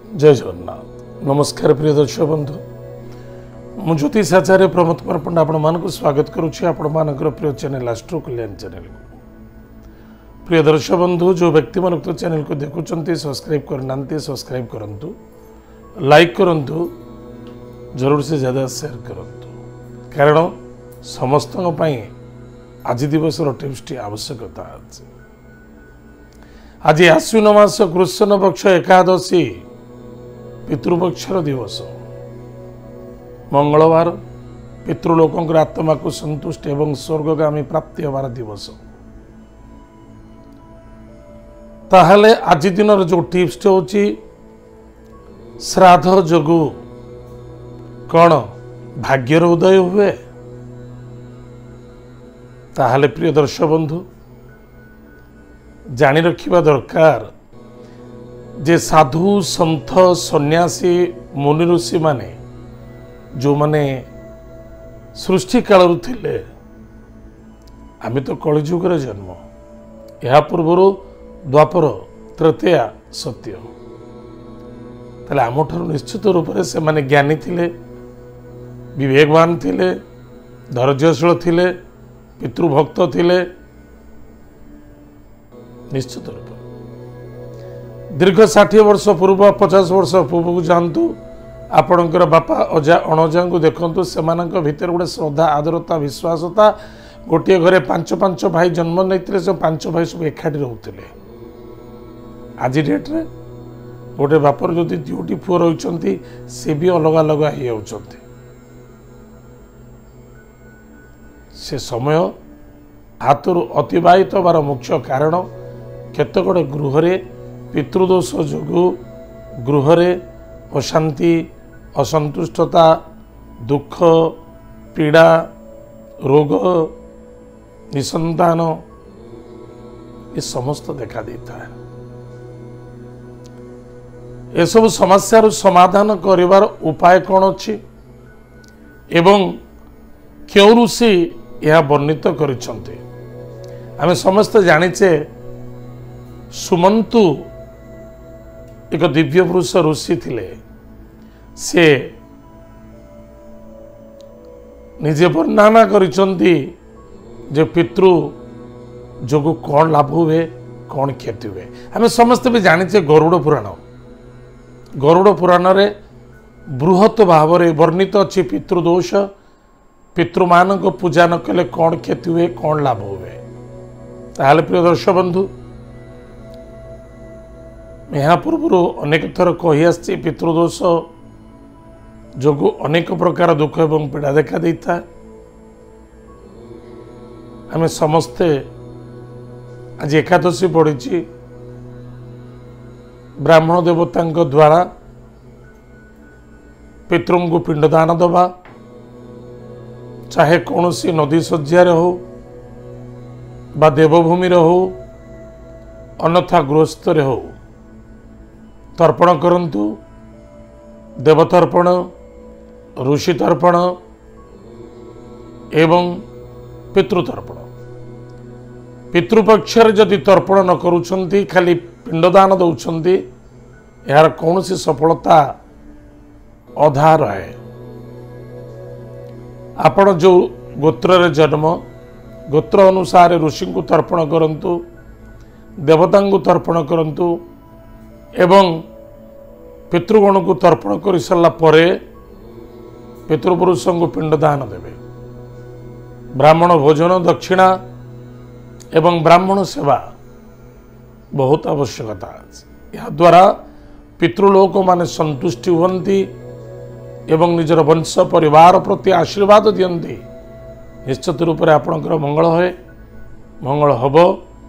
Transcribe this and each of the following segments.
जय जगन्नाथ। नमस्कार प्रिय दर्शक बंधु, मु ज्योतिष आचार्य प्रमोद कुमार पंडा आपण मानक स्वागत करुच्ची आपण मानकर प्रिय चैनल एस्ट्रो कल्याण चैनल। प्रिय दर्शक बंधु, जो व्यक्ति मन तो चैनल को देखुंत सब्सक्राइब करना सब्सक्राइब करंतु, लाइक करंतु, जरूर से ज्यादा शेयर करंतु, कारण समस्त आज दिवस टिप्स टी आवश्यकता अछि। आज आश्विन मास कृष्ण पक्ष एकादशी पितृपक्षर दिवस, मंगलवार पितृलोकों आत्मा को संतुष्ट एवं स्वर्गगामी प्राप्ति होवार दिवस। ताहले आज दिन जो टिप्स होची श्राद्ध जोगु कौन भाग्यर उदय हुए। ताहले प्रिय दर्शक बंधु, जानी रखिबा दरकार जे साधु संत सन्यासी मुनि ऋषि माने जो माने सृष्टि काल थिले, आमे तो कलिजुग रे जन्म, या पूर्व द्वापर तृतीया सत्य। ताले आमठार निश्चित रूप से माने ज्ञानी थिले, विवेकवान थिले, धैर्यशील थिले, पितृभक्त थिले। निश्चित रूप दीर्घ 60 वर्ष पूर्व 50 वर्ष पूर्व को जातु, आपणकर बापा अजा अणजा को देखु, से भितर गोटे श्रद्धा आदरता विश्वासता। गोटे घरे 5 भाई जन्म नहीं, सब 5 भाई सब एकाठी रोते। आज डेट रे गोटे बापर जो 2टी पुओ रही सी भी अलग अलग हो से समय हाथरू अतिवाहित होवार मुख्य कारण केतक गृह पितृदोष जोगु गृह अशांति, असंतुष्टता, दुख, पीड़ा, रोग, निसंतान ये समस्त देखा देता है। ये सब समस्या समाधान करिवार उपाय कौन अच्छी एवं क्यों ऋषि यह वर्णित करिसेंते। आमे समस्त जानिचे सुमंतु एक दिव्य पुरुष ऋषि थिले। से निजे वर्णना करिसेंती जे पितृ जोगु कौन लाभ हुए कौन क्षति हुए। आमे समस्त भी जानिचे गरुड़ पुराण, गरुड़ पुराण रे बृहत भाव में वर्णित अच्छी पितृदोष, पितृमान को पूजा न कले कौन क्षति हुए कौन लाभ हुए। ताहले प्रिय दर्शक बंधु, यहाँ पूर्व अनेक थर कही आसी पितृदोष जोगु अनेक प्रकार दुख एवं पीड़ा देखा देता। आमे समस्ते आज एकादशी पड़ी ब्राह्मण देवता द्वारा पितृ को पिंडदान दबा, चाहे कौन सी नदी शज्यार हो बा देवभूमि हो अन्यथा गृहस्थरे हो, तर्पण करंतु। देवतर्पण, ऋषि तर्पण एवं पितृतर्पण। पितृपक्षर जदि तर्पण न करुछंती, खाली पिंडदान दौछंती, यार कौन सी सफलता अधा रहे। आपण जो गोत्र रे जन्म, गोत्र अनुसार ऋषि को तर्पण करंतु, देवता को तर्पण करंतु एवं पितृगण को तर्पण कर सारा परे पितृपुरुष को पिंडदान देवे। ब्राह्मण भोजन, दक्षिणा एवं ब्राह्मण सेवा बहुत आवश्यकता है। यह द्वारा पितृलोक माने संतुष्टि हुंती एवं निजर वंश परिवार प्रति आशीर्वाद दियंती। निश्चित रूप से आपणकर मंगल होए, मंगल हब।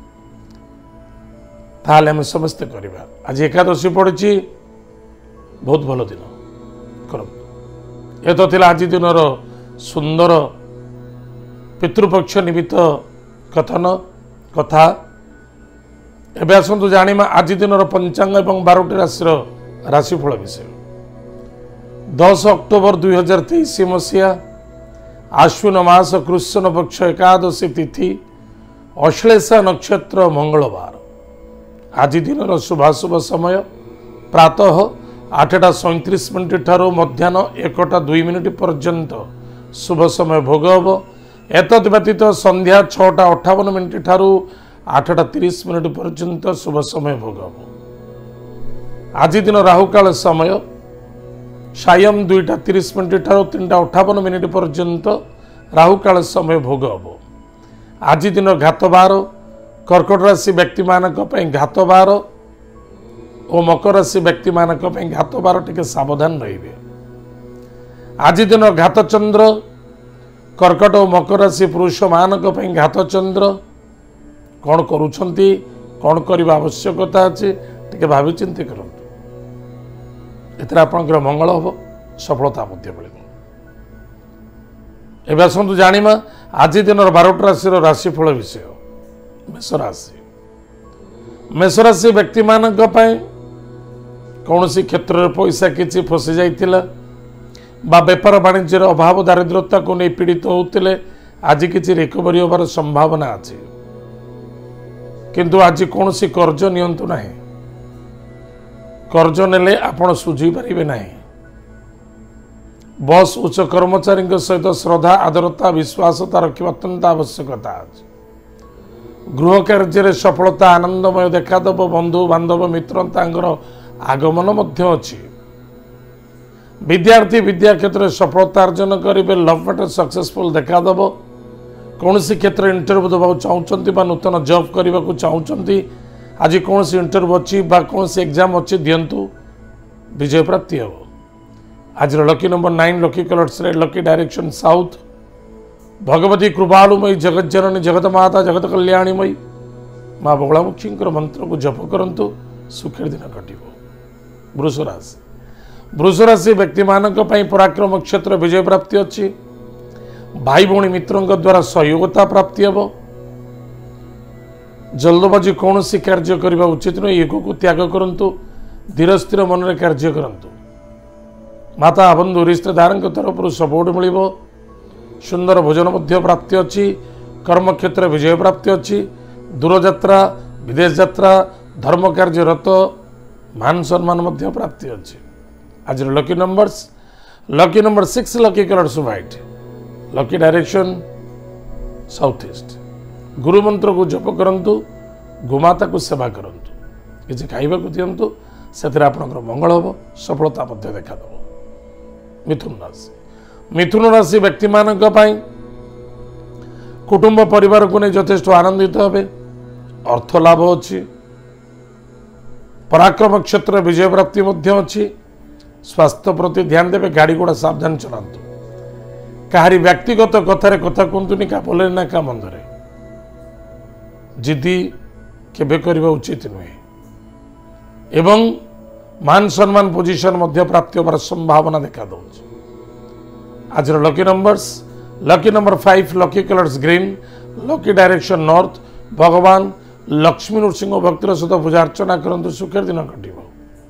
ताहले आमे समस्ते करिबा। आज एकादशी पड़ी, बहुत भल दिन कर। ये तो थिला आज दिन सुंदर पितृपक्ष निमित्त कथन कथा। एबे आसंतु जानिमा आज दिन पंचांग एवं 12टी राशि राशिफल विषय। 10 अक्टोबर 2023 मसीहा आश्विन मास कृष्ण पक्ष एकादशी तिथि, अश्लेषा नक्षत्र, मंगलवार। आज दिन शुभाशुभ समय प्रातः 8:37 ठारू मध्याह्न 1:02 पर्यंत शुभ समय भोग हम। एतद व्यतीत संध्या 6:58 ठारू 8:30 पर्यंत शुभ समय भोग हम। आज दिन राहुकाल समय सायं 2:30 ठारू 3:58 पर्यंत राहुकाल समय भोग हम। आज दिन घात बार कर्कट राशि व्यक्ति मानक घात बार और मकर राशि व्यक्ति मानक घात बार टिके सावधान रहिबे। आज दिन घात चंद्र कर्कट और मकर राशि पुरुष मानक घात चंद्र कौन करुछंती कौन करबा आवश्यकता अछि टिके भाबी चिंती करंतु। एतरा आपनकर मंगल हो सफलता मध्य मिलिबो। एबे आसंतु जानिमा आज दिन 12 राशि राशिफल विषय। मेष राशि मेष राशि व्यक्ति मानक कौन सी क्षेत्र में पैसा किसी फसी जाइतिला बा व्यापार वाणिज्य अभाव दारिद्रता को नहीं पीड़ित होते आज किसी रिकवरी होबार संभावना अच्छी किंतु आज कौन सी कर्ज नियंतु ना कर्ज नेले आपण सुझी पारे ना। बस उच्च कर्मचारी सहित श्रद्धा आदरता विश्वासता रखा अत्यंत आवश्यकता अच्छी। गृह कार्य सफलता आनंदमय देखादेव बंधु बांधव मित्र आगमन मध्य अच्छी। विद्यार्थी विद्या क्षेत्र में सफलता अर्जन करेंगे। लव मैटर सक्सेसफुल देखादेव। कौन सी क्षेत्र इंटरव्यू देवा चाहते नूतन जॉब करने को चाहते आज कौन सी इंटरव्यू अच्छी कौन सी एग्जाम अच्छी दिंतु विजय प्राप्ति हम। आज lucky number 9 lucky colours lucky direction south. Bhagavati कृपालुमयी जगत जननी जगत माता जगत कल्याणीमयी माँ बगलामुखी मंत्र को जप करंतु सुखर दिन कटिबो। वृष राशि वृष राशि व्यक्ति मानक पराक्रम क्षेत्र विजय प्राप्ति अच्छी। भाई भौणी मित्रों द्वारा सहयोगता प्राप्ति हम। जल्दबाजी कौन सी कार्य करने उचित नहीं। ईगो को त्याग करंतु धीर स्थिर मन में कार्य करंतु। माता बंधु रिश्तेदार तरफ सपोर्ट मिलिबो। सुंदर भोजन मध्य प्राप्ति अच्छी। कर्म क्षेत्र विजय प्राप्ति अच्छी। दूरयात्रा विदेश यात्रा धर्म कार्यरत मान सम्मान मध्य प्राप्ति अच्छी। आज lucky number 6 lucky colours white lucky direction south east. गुरु मंत्र को जप करंतु गोमाता को सेवा करंतु किसी खाइबा को दिंतु से मंगल हम सफलता मध्य देखा देव। मिथुन राशि व्यक्ति मानक कुटुंब परिवार को नहीं यथेष्ट आनंदित हे। अर्थ लाभ अच्छी। पराक्रम क्षेत्र विजय प्राप्ति अच्छी। स्वास्थ्य प्रति ध्यान देवे। गाड़ी घोड़ा सावधान चलांतु। कहारी व्यक्तिगत कथार कथा कहतुनि का बोले ना का मंदरे जिद्दी केबे करबा उचित नुहे। एवं मान सम्मान पोजिशन मध्य प्राप्ति होबार संभावना देखा दउछि। आज lucky number 5 lucky colours green lucky direction north. भगवान लक्ष्मी नृसिंह भक्तर सहित पूजा अर्चना करंतु सुखर दिन कटिबो।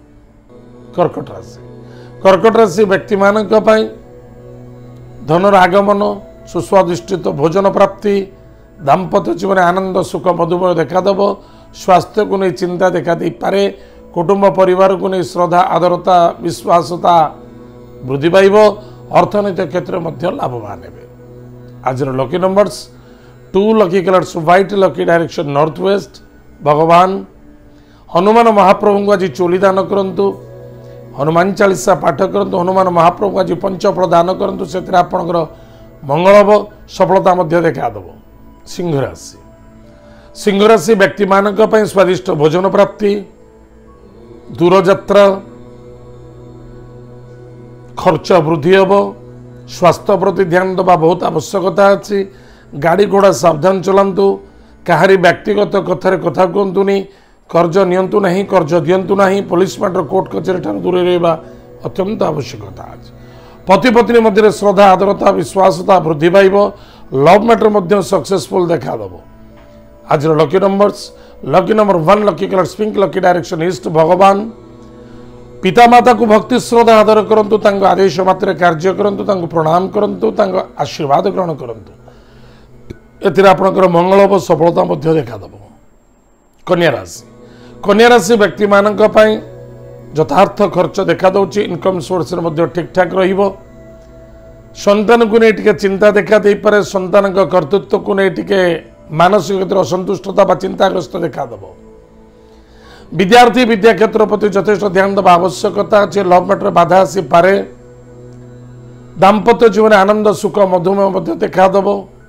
कर्कट राशि व्यक्ति मानक धनर आगमन सुस्वादिष्टित भोजन प्राप्ति दाम्पत्य जीवन आनंद सुख मधुमय देखादेव। स्वास्थ्य को नहीं चिंता देखा दे पारे। कुटुंब परिवार को नहीं श्रद्धा आदरता विश्वासता वृद्धि पाइब। अर्थनैतिक क्षेत्र में लाभवान हे। आज lucky numbers 2 lucky colours white lucky direction north west. भगवान हनुमान महाप्रभु को आज चोली दान करंतु। हनुमान चालीसा पाठ करंतु। हनुमान महाप्रभु आज पंचफल दान करंतु से आपणकर मंगल हम सफलता मध्य देखादेव। सिंह राशि व्यक्ति मानक स्वादिष्ट भोजन प्राप्ति। दूरयात्रा खर्च वृद्धि हम। स्वास्थ्य प्रति ध्यान देवा बहुत आवश्यकता अच्छी। गाड़ी घोड़ा सावधान चलांतु। कहारी व्यक्तिगत कथार कथा कहतुनि। कर्ज नियंतु नहीं कर्ज दियंतु नहीं। पुलिस मैटर कोर्ट कचेरी ठार दूर रहा अत्यंत आवश्यकता अच्छी। पति पत्नी मध्य श्रद्धा आदरता विश्वासता वृद्धि पाइब। लव मैटर मध्य सक्सेसफुल देखादेव। आज lucky number 1 lucky colours pink lucky direction east. भगवान पितामाता को भक्ति श्रद्धा आदर करंतु। तांको आदेश मात्र कार्य करंतु। तांको प्रणाम करंतु। तांको आशीर्वाद ग्रहण करंतु। एतिर आपनकर मंगल हम सफलता मध्य देखादेव। कन्या राशि व्यक्ति मानक यथार्थ खर्च देखा दौची इनकम सोर्स ठीक ठाक रहिबो संतान को नहीं टिके चिंता देखा दे पारे संतान कर्तृत्व को नहीं टिके मानसिक असंतुष्टता बा चिंताग्रस्त देखा दब विद्यार्थी विद्या क्षेत्र प्रति यथेष्ट ध्यान देवा आवश्यकता अच्छे लव मैटर बाधा आसी पारे दाम्पत्य जीवन आनंद सुख मधुमेह देखा दब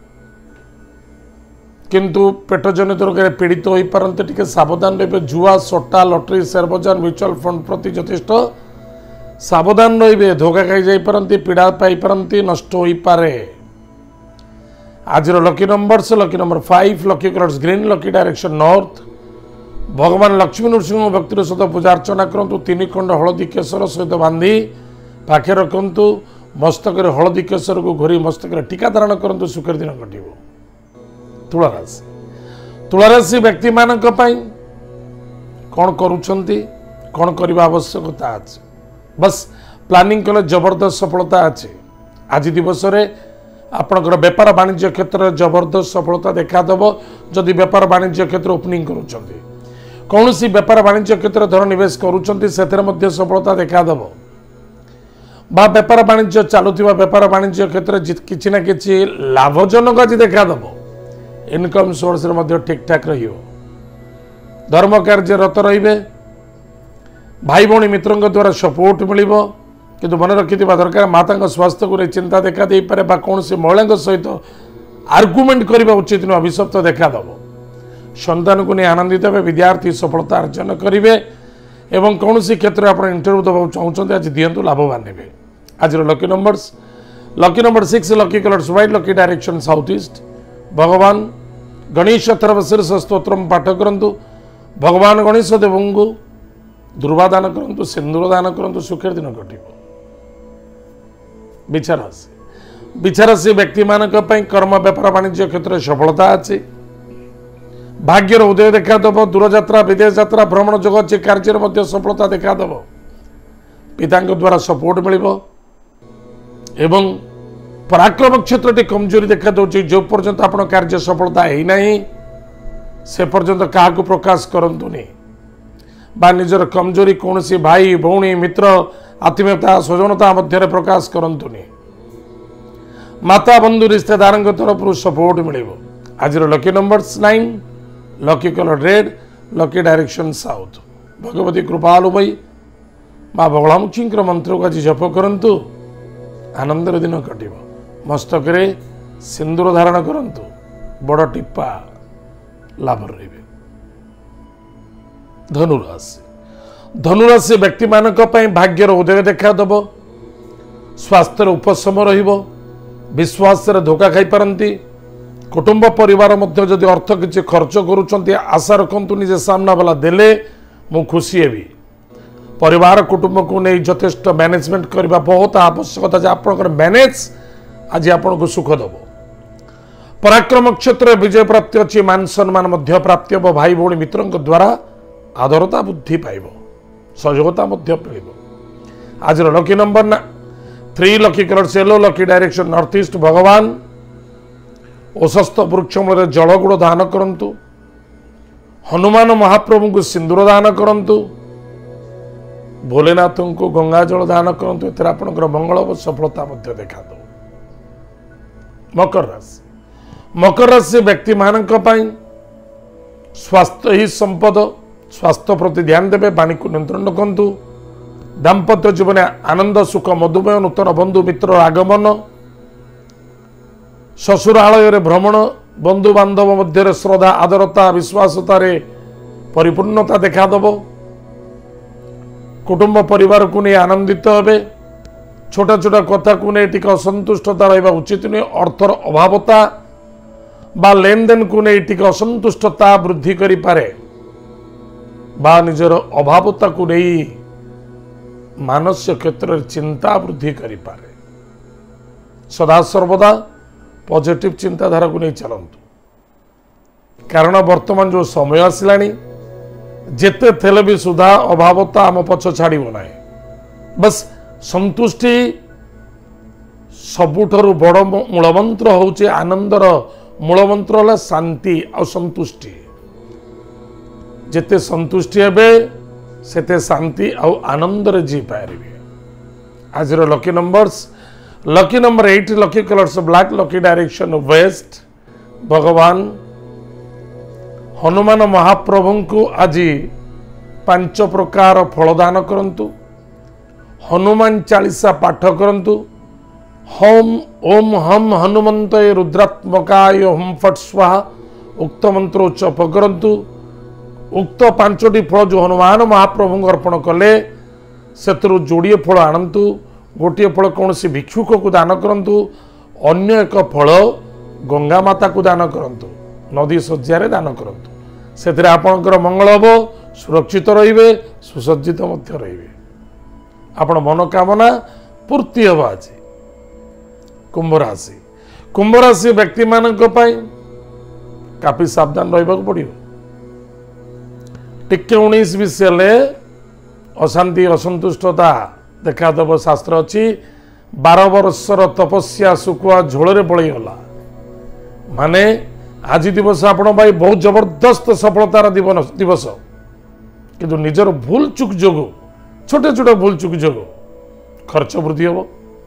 किंतु पेट जनित रोग पीड़ित हो पारते टिके सावधान रे जुआ सट्टा लटरी शेयर बजार म्यूचुअल फंड प्रति यथेष्ट सावधान रे धोखा खाई जाई पारती पीड़ा पाई पारती नष्ट हो पारे आज lucky numbers lucky number 5 lucky colours green lucky direction north भगवान लक्ष्मी नृसिंह भक्तिर सहित पूजा अर्चना करूँ 3 खंड हलदी केसर सहित बांधी पाखे रखु मस्तक हलदी केसर को घोरी मस्तक टीका धारण करूँ सुखर दिन कटो तुलाराशि व्यक्ति मान कौन करुँच कौन करने आवश्यकता अच्छे बस प्लानिंग कले जबरदस्त सफलता अच्छे आज दिवस आपणकर बेपार वाणिज्य क्षेत्र में जबरदस्त सफलता देखादेव जदि बेपार वाणिज्य क्षेत्र ओपनिंग करुँच कौन सी बेपार वाणिज्य क्षेत्र धन निवेश करुँच सफलता देखादेव बा बेपार वाणिज्य चलुवा बेपार वाणिज्य क्षेत्र किसी ना कि लाभजनक आज देखादेव इनकम सोर्स ठीक ठाक धर्म कार्यरत रे भाई भौणी मित्रों द्वारा सपोर्ट मिल किंतु मन रखि दरकार माता स्वास्थ्य को चिंता देखा दे पारे बा कौन सी महिला सहित आर्गुमेंट करने उचित नुह अभिशप्त देखादेव संतान को नहीं आनंदित हे विद्यार्थी सफलता अर्जन करेंगे एवं कौन सी क्षेत्र में आप इंटरव्यू देवा चाहते आज दिंतु लाभवान हे आज lucky number 6 lucky colours white lucky direction south east भगवान गणेश अथर्वशीर्ष स्तोत्र पाठ करूँ भगवान गणेश देव को दुर्वा दान करूँ सिंदूर दान करूँ सुखर दिन कटो विचाराशी व्यक्ति मान कर्म बेपार वाणिज्य क्षेत्र में सफलता अच्छी भाग्यर उदय देखादेव दूरयात्रा विदेश यात्रा भ्रमण जोग अच्छे कार्य सफलता देखादेव पिता द्वारा सपोर्ट मिल एवं पराक्रम क्षेत्र टी कमजोरी देखा दूसरी जो पर्यंत आप कार्य सफलता है से पर्यंत क्या प्रकाश करतुनि बा निजर कमजोरी कौन सी भाई भौणी मित्र आत्मीयता स्वजनता मध्य प्रकाश करतुनि माता बंधु रिश्तेदार तरफ सपोर्ट मिल आज lucky numbers 9 lucky colour red lucky direction south Bhagavati कृपालुमयी माँ बगलामुखी मंत्र को आज जप करूँ आनंदर दिन कटो मस्तक सिंदूर धारण करूँ बड़ टिप्पा लाभ रे धनुराशि व्यक्ति मान भाग्यर उदय देखादेव स्वास्थ्य उपशम विश्वास धोखा खाई पारती कुटुंब परिवार मध्य जदि अर्थ किसी खर्च करुँच आशा रखु निजे सामना वाला देले मु खुशी हेबी परिवार कुटुंब को नहीं यथेष्ट मैनेजमेंट करने बहुत आवश्यकता आप मैनेज आज आपन को सुख दब पराक्रम क्षेत्र विजय प्राप्ति अच्छी मान सम्मान मध्य प्राप्ति हम भाई भौणी मित्रों द्वारा आदरता बुद्धि पाइब सहयोगता मिल आज lucky number 3 lucky colour yellow lucky direction north east भगवान ओशस्त वृक्ष मूल जलगुड़ दान करंतु हनुमान महाप्रभु को सिंदूर दान करंतु भोलेनाथ को गंगा जल दान करंतु एथरा आपनकर मंगल और सफलता मध्य देखा दो मकर राशि व्यक्ति मान स्वास्थ्य ही संपद स्वास्थ्य प्रति ध्यान देवे वाणी को नियंत्रण रखु दाम्पत्य जीवन आनंद सुख मधुमेह नूतन बंधु मित्र आगमन ससुरालय भ्रमण बंधु बांधव मध्य श्रद्धा आदरता विश्वासता परिपूर्णता देखादेव कुटुंब परिवार को नहीं आनंदित हे छोटा छोटा कथा को नहीं टिके असंतुष्टता रहा उचित नुहे अर्थर अभावता बा लेन देन को नहीं टिके असंतुष्टता वृद्धि करि पारे बा निजर अभावता को नहीं मानसिक क्षेत्र में चिंता वृद्धि करि पारे सदा सर्वदा पॉजिटिव चिंताधारा को नहीं चलतु कारण वर्तमान जो समय आसलानी जेते थेले भी सुधा अभावता आम पछ छाड़ ना बस संतुष्टि सबुठु बड़ मूलमंत्र हूँ आनंदर मूलमंत्र है शांति और संतुष्टि जेते संतुष्टि हे सेते शांति आउ आनंद रे जी पारे। आज lucky numbers lucky number 8 lucky colours black lucky direction west. भगवान हनुमान महाप्रभु को आज 5 प्रकार फलदान करंतु। हनुमान चालीसा पाठ करंतु। होम ओम हम हनुमंतये रुद्रात्मकाय हुम फट स्वाहा उक्त मंत्र जप करंतु। उक्त 5टी फल जो हनुमान महाप्रभु अर्पण कले से जोड़े फल आणतु। गोटे फल कौन सी भिक्षुक को दान करंतु। अन्य एक फल गंगा माता को दान करंतु। नदी शज्या दान करंतु। से आपणकर मंगल हम, सुरक्षित रहिबे, सुसज्जित मध्य रहिबे। आपण मनोकामना पूर्ति हम। आज कुंभ राशि कुंभ राशि व्यक्ति मानक पई काफी सावधान रहिबा पड़ियो। टिके 19 विषय अशांति असंतुष्टता देखादेव शास्त्र अच्छी। 12 वर्षर तपस्या सुकुआ झोल पलैगला माने आज दिवस आपण भाई बहुत जबरदस्त सफलतार दिवस किंतु निजर भूल चुक जोगु छोटे छोटे भूल चुक जोगु खर्च वृद्धि हम,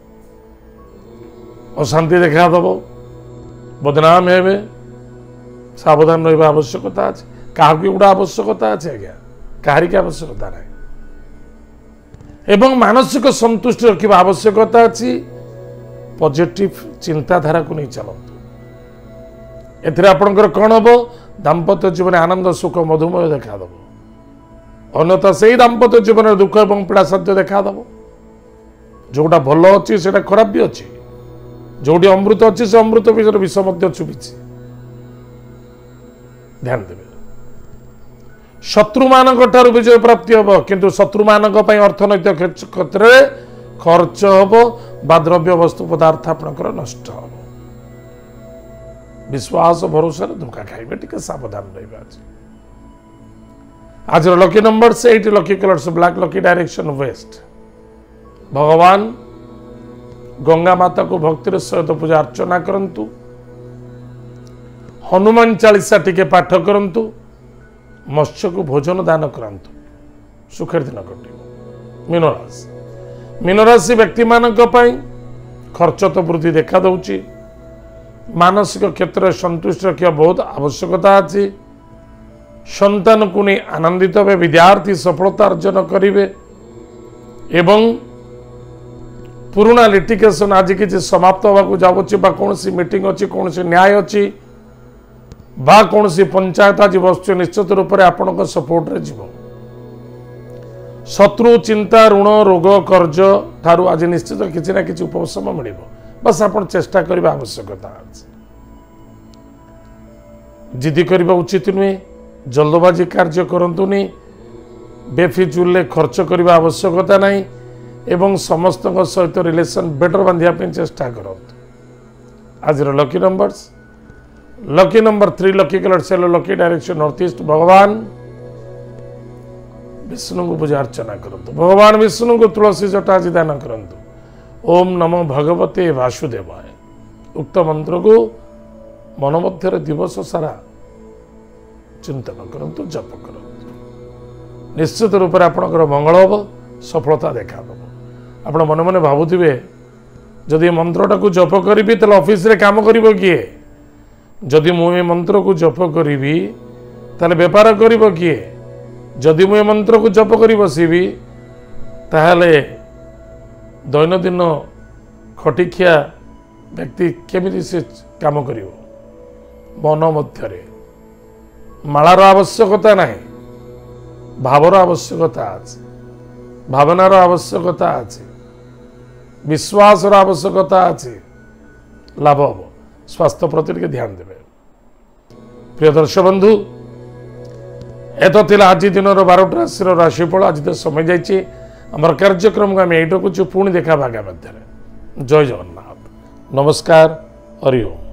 अशांति देखादेव, बदनाम हेबे। सावधान रहा आवश्यकता अच्छे। क्या गोटा आवश्यकता अच्छे आज्ञा कहार की आवश्यकता ना एवं मानसिक संतुष्टि रखा आवश्यकता अच्छी। पॉजिटिव चिंताधारा को नहीं चलतु। एथिरे आपणकर कौन हम दाम्पत्य जीवन आनंद सुख मधुमय देखादेव। अन्यथा से ही दाम्पत्य जीवन दुख और पीड़ा साध्य देखादेव। जोटा भल अच्छी से खराब भी अच्छी। जोटी अमृत अच्छी से अमृत विषय विष चुपी। ध्यान देवे। शत्रु मान विजय प्राप्ति हम किंतु शत्रु मान अर्थनैतिक क्षेत्र में खर्च हम बा द्रव्य वस्तु पदार्थ आपंकर नष्ट हम। विश्वास भरोसा धोखा खाइबे टिके सावधान रहिबा। आज lucky number 8 lucky colours black lucky direction west. भगवान गंगा माता को भक्तिर सहित पूजा अर्चना करंतु। हनुमान चालीसा टिके पाठ करंतु। मत्स्य को भोजन दान करंतु। सुखर दिन कटे। मीन राशि व्यक्ति मानक पई खर्च तो वृद्धि देखा दउची। मानसिक क्षेत्र संतुष्ट रखा बहुत आवश्यकता अच्छी। संतान को नहीं आनंदित हे। विद्यार्थी सफलता अर्जन करेंगे एवं पुराना लिटिगेशन आज किसी समाप्त होगा जाऊँगी कौन सी मीटिंग अच्छी कौन सी न्याय अच्छी बा कौन सी पंचायत आज बस निश्चित रूप से आपण सपोर्ट रे जीव। शत्रु चिंता ऋण रोग कर्ज ठारू आज निश्चित किसी ना किसी उपशम मिल। बस आप चेष्टा करने आवश्यकता जिद्दी करने उचित नुहे। जल्दबाजी कार्य करंतुनी। बेफिजुल खर्च करने आवश्यकता नहीं एवं समस्त सहित रिलेशन बेटर बांधा चेष्टा करूँ। आज lucky numbers lucky number 3 lucky colour yellow lucky direction north east. भगवान विष्णु को पूजा अर्चना करंतु। भगवान विष्णु को तुलसी जटा आज दान करंतु। ओम नमो भगवते वासुदेवाय उक्त मंत्र को मन मध्य दिवस सारा चिंतन करंतु जप करंतु। निश्चित रूप से आपणकर मंगल हम सफलता देखा आप मन मन भावुवे जदि मंत्रटा को जप करी तो ऑफिस रे काम करिवो किए। जदि मुझे मंत्र को जप करी ताले बेपार करिवो किए। जदि मुझे मंत्र को जप करी बसबी ताहले दैनंदिन खटिखिया व्यक्ति केमिति से काम करिवो। मन मध्य मालार आवश्यकता नहीं भावर आवश्यकता अछि। भावनार आवश्यकता अछि। विश्वास आवश्यकता अछि। लाभ हम स्वास्थ्य प्रति ध्यान देवे। प्रिय दर्शक बंधु एत थिला आज दिन 12टा राशि राशिफल। आज तो समय जाइए आमर कार्यक्रम को आम ये पुणी देखा आगामी मध्य। जय जगन्नाथ। नमस्कार। हरि ओम।